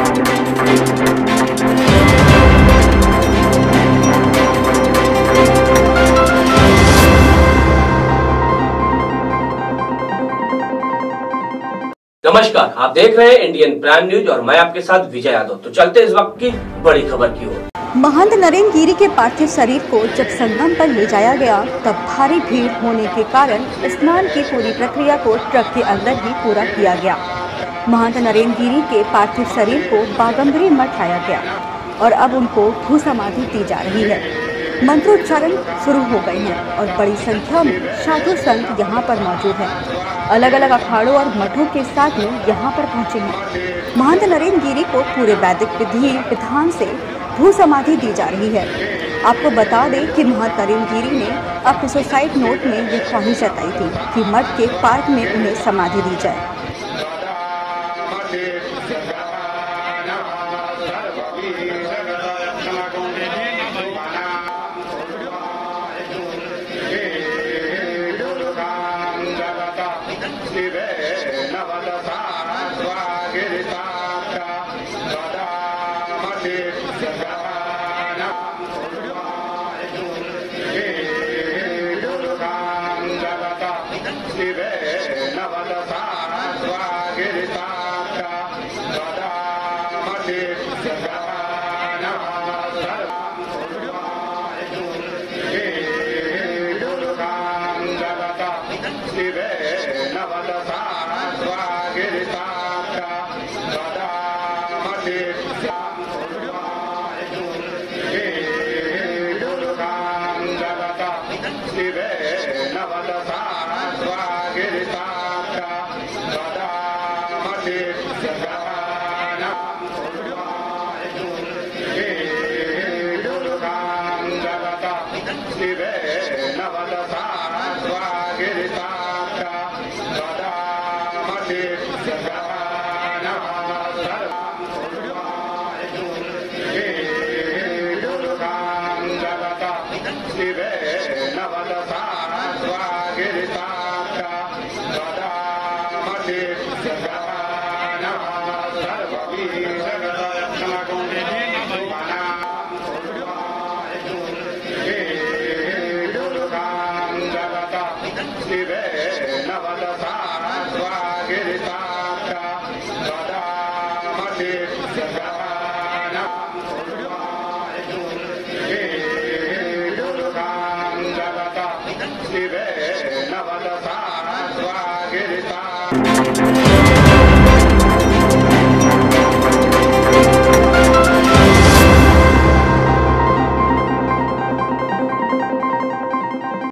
नमस्कार, आप देख रहे हैं इंडियन प्राइम न्यूज और मैं आपके साथ विजय यादव। तो चलते इस वक्त की बड़ी खबर की ओर। महंत नरेंद्र गिरी के पार्थिव शरीर को जब संगम पर ले जाया गया तब भारी भीड़ होने के कारण स्नान की पूरी प्रक्रिया को ट्रक के अंदर ही पूरा किया गया। महंत नरेंद्र गिरी के पार्थिव शरीर को बागंबरी मठ लाया गया और अब उनको भू समाधि दी जा रही है। मंत्रोच्चारण शुरू हो गए हैं और बड़ी संख्या में साधु संत यहाँ पर मौजूद हैं। अलग अलग अखाड़ों और मठों के साथ में यहाँ पर पहुँचे हैं। महंत नरेंद्र गिरी को पूरे वैदिक विधि विधान से भू समाधि दी जा रही है। आपको बता दें कि महंत नरेंद्र गिरी ने अपने सुसाइड नोट में ये ख्वाहिश जताई थी कि मठ के पार्क में उन्हें समाधि दी जाए। Navada